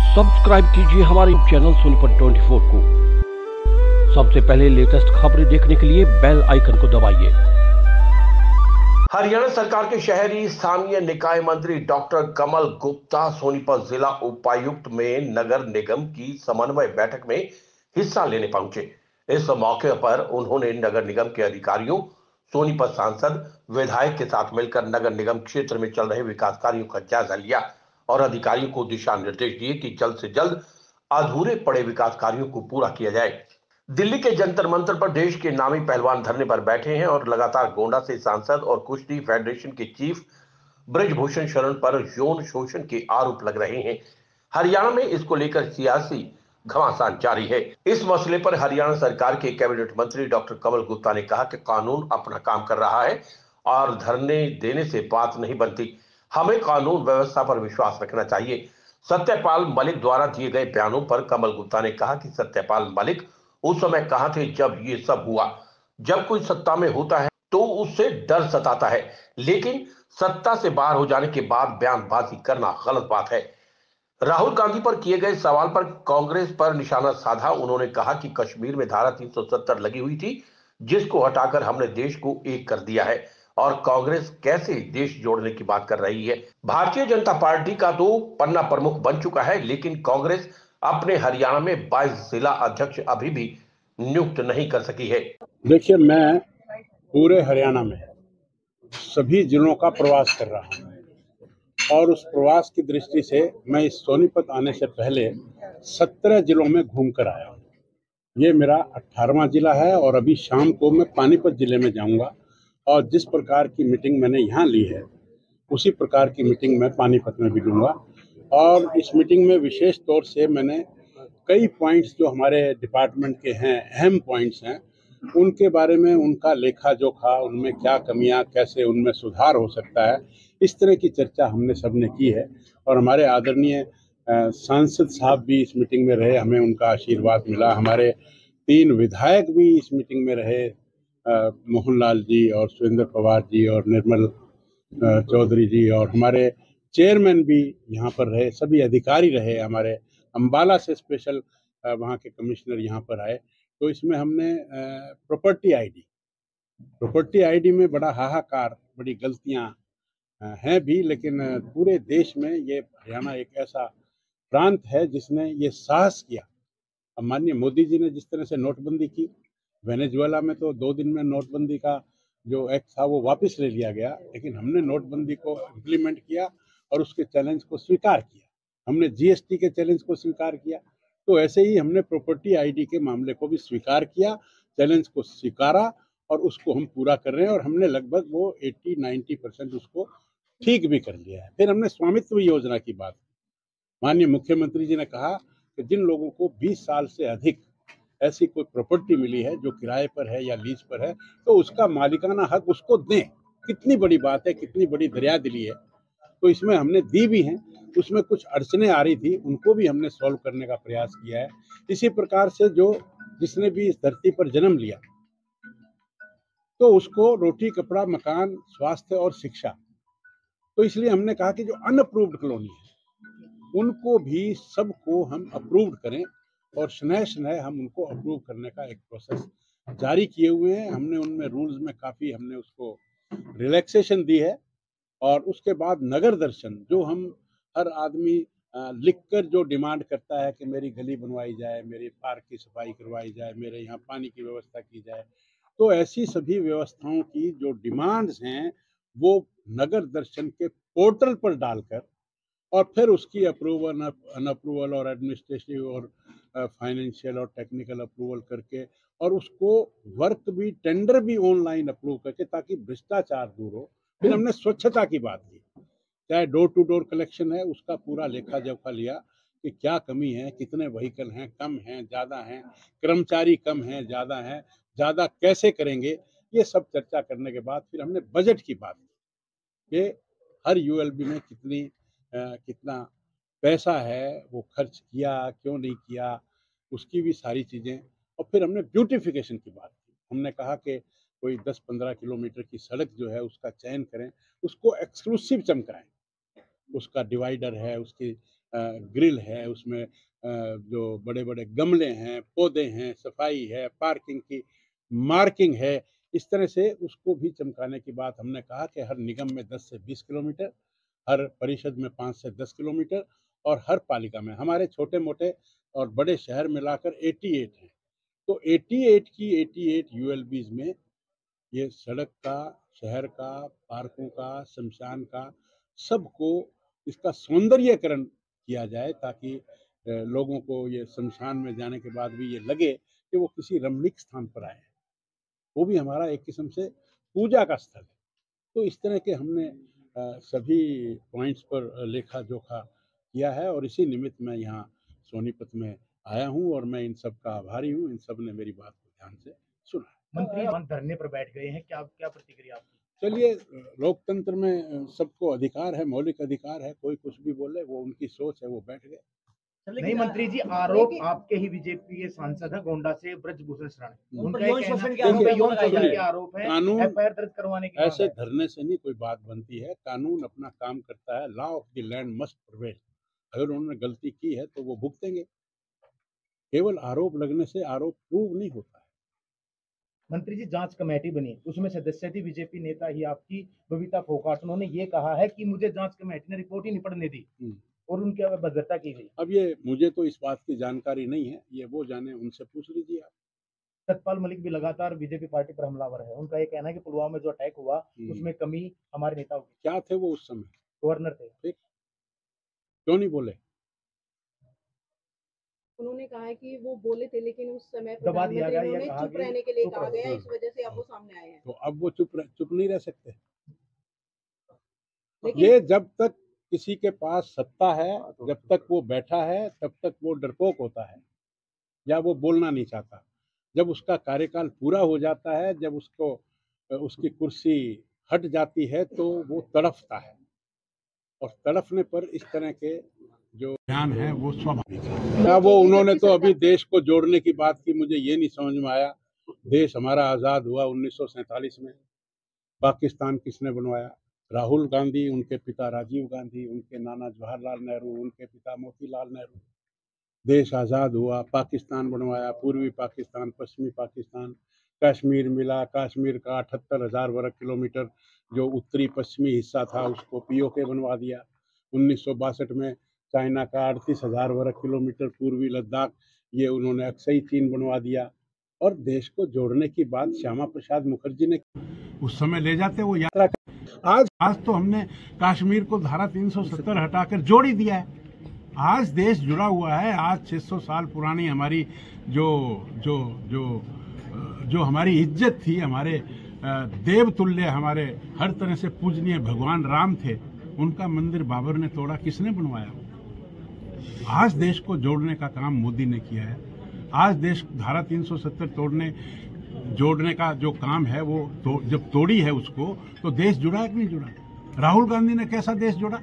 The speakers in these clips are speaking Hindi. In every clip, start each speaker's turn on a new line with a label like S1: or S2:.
S1: सब्सक्राइब कीजिए हमारे चैनल सोनीपत 24 को। सबसे पहले लेटेस्ट खबरें देखने के लिए बेल आइकन को दबाइए।
S2: हरियाणा सरकार के शहरी स्थानीय निकाय मंत्री डॉक्टर कमल गुप्ता सोनीपत जिला उपायुक्त में नगर निगम की समन्वय बैठक में हिस्सा लेने पहुंचे। इस मौके पर उन्होंने नगर निगम के अधिकारियों, सोनीपत सांसद, विधायक के साथ मिलकर नगर निगम क्षेत्र में चल रहे विकास कार्यों का जायजा लिया और अधिकारियों को दिशा निर्देश दिए कि जल्द से जल्द अधूरे पड़े विकास कार्यों को पूरा किया जाए। दिल्ली के जंतर मंतर पर देश के नामी पहलवान धरने पर बैठे हैं और लगातार गोंडा से सांसद और कुश्ती फेडरेशन के चीफ ब्रजभूषण शरण पर यौन शोषण के आरोप लग रहे हैं। हरियाणा में इसको लेकर सियासी घमासान जारी है। इस मसले पर हरियाणा सरकार के कैबिनेट मंत्री डॉक्टर कमल गुप्ता ने कहा कि कानून अपना काम कर रहा है और धरने देने से बात नहीं बनती। हमें कानून व्यवस्था पर विश्वास रखना चाहिए। सत्यपाल मलिक द्वारा दिए गए बयानों पर कमल गुप्ता ने कहा कि सत्यपाल मलिक उस समय कहां थे जब ये सब हुआ। जब कोई सत्ता में होता है तो उससे डर सताता है, लेकिन सत्ता से बाहर हो जाने के बाद बयानबाजी करना गलत बात है। राहुल गांधी पर किए गए सवाल पर कांग्रेस पर निशाना साधा। उन्होंने कहा कि कश्मीर में धारा 370 लगी हुई थी, जिसको हटाकर हमने देश को एक कर दिया है और कांग्रेस कैसे देश जोड़ने की बात कर रही है। भारतीय जनता पार्टी का तो पन्ना प्रमुख बन चुका है, लेकिन कांग्रेस अपने हरियाणा में 22 जिला अध्यक्ष अभी भी नियुक्त नहीं कर सकी है।
S3: देखिए, मैं पूरे हरियाणा में सभी जिलों का प्रवास कर रहा हूँ और उस प्रवास की दृष्टि से मैं इस सोनीपत आने से पहले 17 जिलों में घूम कर आया हूँ। ये मेरा 18वां जिला है और अभी शाम को मैं पानीपत जिले में जाऊंगा और जिस प्रकार की मीटिंग मैंने यहाँ ली है उसी प्रकार की मीटिंग मैं पानीपत में भी लूँगा। और इस मीटिंग में विशेष तौर से मैंने कई पॉइंट्स जो हमारे डिपार्टमेंट के हैं, अहम पॉइंट्स हैं, उनके बारे में, उनका लेखा जोखा, उनमें क्या कमियां, कैसे उनमें सुधार हो सकता है, इस तरह की चर्चा हमने सबने की है। और हमारे आदरणीय सांसद साहब भी इस मीटिंग में रहे, हमें उनका आशीर्वाद मिला। हमारे 3 विधायक भी इस मीटिंग में रहे, मोहनलाल जी और सुरेंद्र पवार जी और निर्मल चौधरी जी, और हमारे चेयरमैन भी यहाँ पर रहे, सभी अधिकारी रहे। हमारे अम्बाला से स्पेशल वहाँ के कमिश्नर यहाँ पर आए। तो इसमें हमने प्रॉपर्टी आईडी में बड़ा हाहाकार, बड़ी गलतियाँ हैं भी, लेकिन पूरे देश में ये हरियाणा एक ऐसा प्रांत है जिसने ये साहस किया। अब माननीय मोदी जी ने जिस तरह से नोटबंदी की, वेनेजुएला में तो 2 दिन में नोटबंदी का जो एक्ट था वो वापस ले लिया गया, लेकिन हमने नोटबंदी को इम्प्लीमेंट किया और उसके चैलेंज को स्वीकार किया। हमने जीएसटी के चैलेंज को स्वीकार किया। तो ऐसे ही हमने प्रॉपर्टी आईडी के मामले को भी स्वीकार किया, चैलेंज को स्वीकारा और उसको हम पूरा कर रहे हैं और हमने लगभग वो 80-90% उसको ठीक भी कर लिया है। फिर हमने स्वामित्व योजना की बात की। माननीय मुख्यमंत्री जी ने कहा कि जिन लोगों को 20 साल से अधिक ऐसी कोई प्रॉपर्टी मिली है जो किराए पर है या लीज पर है, तो उसका मालिकाना हक उसको दें। कितनी बड़ी बात है, कितनी बड़ी दरियादिली है। तो इसमें हमने दी भी हैं। उसमें कुछ अड़चनें आ रही थी, उनको भी हमने सॉल्व करने का प्रयास किया है। इसी प्रकार से जिसने भी इस धरती पर जन्म लिया तो उसको रोटी, कपड़ा, मकान, स्वास्थ्य और शिक्षा, तो इसलिए हमने कहा कि जो अनअप्रूव्ड कॉलोनी है उनको भी सबको हम अप्रूव्ड करें और शनह हम उनको अप्रूव करने का एक प्रोसेस जारी किए हुए हैं। हमने उनमें रूल्स में काफ़ी हमने उसको रिलैक्सेशन दी है। और उसके बाद नगर दर्शन, जो हम हर आदमी लिखकर जो डिमांड करता है कि मेरी गली बनवाई जाए, मेरी पार्क की सफाई करवाई जाए, मेरे यहाँ पानी की व्यवस्था की जाए, तो ऐसी सभी व्यवस्थाओं की जो डिमांड्स हैं वो नगर दर्शन के पोर्टल पर डालकर और फिर उसकी अप्रूवल, अनअप्रूवल और एडमिनिस्ट्रेटिव और फाइनेंशियल और टेक्निकल अप्रूवल करके और उसको वर्क भी, टेंडर भी ऑनलाइन अप्रूव करके, ताकि भ्रष्टाचार दूर हो। फिर हमने स्वच्छता की बात की, चाहे डोर टू डोर कलेक्शन है, उसका पूरा लेखा जोखा लिया कि क्या कमी है, कितने व्हीकल हैं, कम हैं, ज़्यादा हैं, कर्मचारी कम हैं, ज़्यादा हैं, ज़्यादा कैसे करेंगे, ये सब चर्चा करने के बाद फिर हमने बजट की बात की कि हर यूएलबी में कितना पैसा है, वो खर्च किया, क्यों नहीं किया, उसकी भी सारी चीज़ें। और फिर हमने ब्यूटिफिकेशन की बात की। हमने कहा कि कोई 10-15 किलोमीटर की सड़क जो है उसका चयन करें, उसको एक्सक्लूसिव चमकाएं, उसका डिवाइडर है, उसकी ग्रिल है, उसमें जो बड़े बड़े गमले हैं, पौधे हैं, सफाई है, पार्किंग की मार्किंग है, इस तरह से उसको भी चमकाने की बात हमने कहा कि हर निगम में 10 से 20 किलोमीटर, हर परिषद में 5 से 10 किलोमीटर और हर पालिका में, हमारे छोटे मोटे और बड़े शहर मिलाकर 88 हैं। तो 88 की 88 यूएलबीज में ये सड़क का, शहर का, पार्कों का, शमशान का, सबको इसका सौंदर्यीकरण किया जाए ताकि लोगों को ये शमशान में जाने के बाद भी ये लगे कि वो किसी रमणीक स्थान पर आए हैं। वो भी हमारा एक किस्म से पूजा का स्थल है। तो इस तरह के हमने सभी पॉइंट्स पर लेखा जोखा किया है और इसी निमित्त मैं यहाँ सोनीपत में आया हूँ और मैं इन सब का आभारी हूँ। इन सब ने मेरी बात को ध्यान से सुना।
S4: मंत्री धरने पर बैठ गए हैं, क्या प्रतिक्रिया आपकी?
S3: चलिए, लोकतंत्र में सबको अधिकार है, मौलिक अधिकार है, कोई कुछ भी बोले, वो उनकी सोच है, वो बैठ गए।
S4: नहीं मंत्री जी, आरोप आपके ही बीजेपी के सांसद है गोंडा से ब्रजभूषण शरण, उनका यौन शोषण के आरोप है,
S3: कानून
S4: एफआईआर दर्ज करवाने की
S3: ऐसे धरने से नहीं कोई बात बनती है। कानून अपना काम करता है। Law of the land must prevail. अगर उन्होंने गलती की है तो वो भुगतेंगे। केवल आरोप लगने से आरोप प्रूव नहीं होता है।
S4: मंत्री जी, जांच कमेटी बनी, उसमें सदस्य थी बीजेपी नेता ही आपकी बबीता फोगाट। उन्होंने ये कहा है कि मुझे जांच कमेटी ने रिपोर्ट ही नहीं पढ़ने दी और उनकी भद्रता की गई।
S3: अब ये मुझे तो इस बात की जानकारी नहीं है, ये वो जाने, उनसे पूछ लीजिए आप।
S4: सतपाल मलिक भी लगातार बीजेपी पार्टी पर हमलावर है। उनका ये कहना है कि पुलवामा में जो अटैक हुआ उसमें कमी हमारे नेताओं की।
S3: क्या थे वो उस समय?
S4: गवर्नर थे।
S3: ठीक, क्यों नहीं बोले?
S5: उन्होंने कहा है कि वो बोले थे लेकिन उस समय
S4: दबा दिया गया, ये
S5: प्रधानमंत्री चुप रहने के लिए कहा गया, इस वजह से अब वो सामने आए हैं।
S3: तो अब वो चुप नहीं रह सकते। ये जब तक किसी के पास सत्ता है, जब तक वो बैठा है, तब तक वो डरपोक होता है या वो बोलना नहीं चाहता। जब उसका कार्यकाल पूरा हो जाता है, जब उसकी कुर्सी हट जाती है तो वो तड़फता है और तड़फने पर इस तरह के जो बयान है वो स्वाभाविक है। क्या वो उन्होंने तो अभी देश को जोड़ने की बात की, मुझे ये नहीं समझ में आया। देश हमारा आज़ाद हुआ 1947 में। पाकिस्तान किसने बनवाया? राहुल गांधी, उनके पिता राजीव गांधी, उनके नाना जवाहरलाल नेहरू, उनके पिता मोतीलाल नेहरू। देश आज़ाद हुआ, पाकिस्तान बनवाया, पूर्वी पाकिस्तान, पश्चिमी पाकिस्तान, कश्मीर मिला। कश्मीर का 78,000 वर्ग किलोमीटर जो उत्तरी पश्चिमी हिस्सा था उसको पीओके बनवा दिया। 1962 में चाइना का 38,000 वर्ग किलोमीटर पूर्वी लद्दाख ये उन्होंने अक्सई चीन बनवा दिया। और देश को जोड़ने की बात श्यामा प्रसाद मुखर्जी ने उस समय ले जाते वो यात्रा। आज तो हमने कश्मीर को धारा 370 हटाकर जोड़ ही दिया है। आज देश जुड़ा हुआ है। आज 600 साल पुरानी हमारी जो हमारी इज्जत थी, हमारे देवतुल्य, हमारे हर तरह से पूजनीय भगवान राम थे, उनका मंदिर बाबर ने तोड़ा, किसने बनवाया? आज देश को जोड़ने का काम मोदी ने किया है। आज देश धारा 370 जोड़ने का जो काम है वो जब तोड़ी है उसको, तो देश जुड़ा है कि नहीं जुड़ा? राहुल गांधी ने कैसा देश जोड़ा?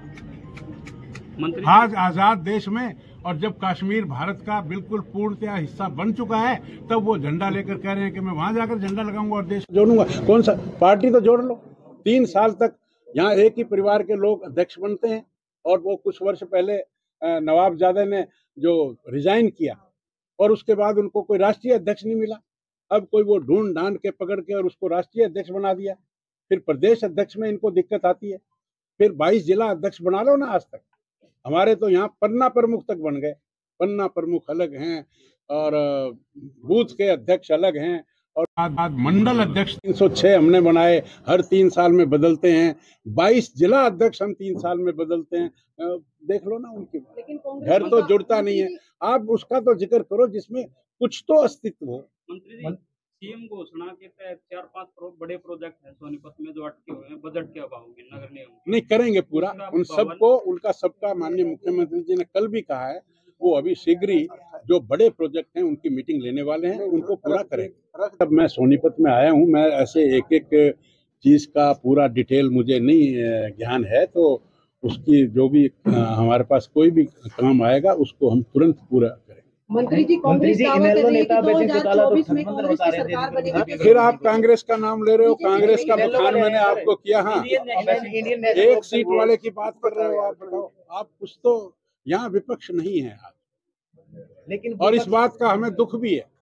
S3: आज आजाद देश में, और जब कश्मीर भारत का बिल्कुल पूर्णतया हिस्सा बन चुका है, तब वो झंडा लेकर कह रहे हैं कि मैं वहां जाकर झंडा लगाऊंगा और देश जोड़ूंगा। कौन सा? पार्टी तो जोड़ लो। 3 साल तक यहाँ एक ही परिवार के लोग अध्यक्ष बनते हैं और वो कुछ वर्ष पहले नवाबजादे ने जो रिजाइन किया और उसके बाद उनको कोई राष्ट्रीय अध्यक्ष नहीं मिला। अब कोई वो ढूंढ ढांड के पकड़ के और उसको राष्ट्रीय अध्यक्ष बना दिया। फिर प्रदेश अध्यक्ष में इनको दिक्कत आती है। फिर 22 जिला अध्यक्ष बना लो ना। आज तक हमारे तो यहाँ पन्ना प्रमुख तक बन गए। पन्ना प्रमुख अलग हैं और बूथ के अध्यक्ष अलग हैं और बाद मंडल अध्यक्ष 306 हमने बनाए, हर 3 साल में बदलते हैं। 22 जिला अध्यक्ष हम 3 साल में बदलते हैं। देख लो ना उनकी बात। घर तो जुड़ता नहीं है। आप उसका तो जिक्र करो जिसमें कुछ तो अस्तित्व हो।
S6: मंत्री जी, सीएम घोषणा के तहत 4-5 बड़े प्रोजेक्ट हैं सोनीपत में जो अटके हुए हैं बजट के अभाव में, नगर निगम
S3: नहीं करेंगे पूरा। उन सबको, उनका सबका माननीय मुख्यमंत्री जी ने कल भी कहा है, वो अभी शीघ्र ही जो बड़े प्रोजेक्ट हैं उनकी मीटिंग लेने वाले हैं, उनको पूरा करेंगे। अब मैं सोनीपत में आया हूँ, मैं ऐसे एक चीज का पूरा डिटेल मुझे नहीं ज्ञान है, तो उसकी जो भी हमारे पास कोई भी काम आएगा उसको हम तुरंत पूरा करेंगे।
S5: मंत्री जी, कांग्रेस दावा कर रही है कि 2024 में कांग्रेस की सरकार बनेगी।
S3: फिर आप कांग्रेस का नाम ले रहे हो। कांग्रेस का बखान मैंने आपको किया। हाँ, 1 सीट वाले की बात कर रहे हो आप। बताओ, आप कुछ तो यहाँ विपक्ष नहीं है आज,
S4: लेकिन
S3: और इस बात का हमें दुख भी है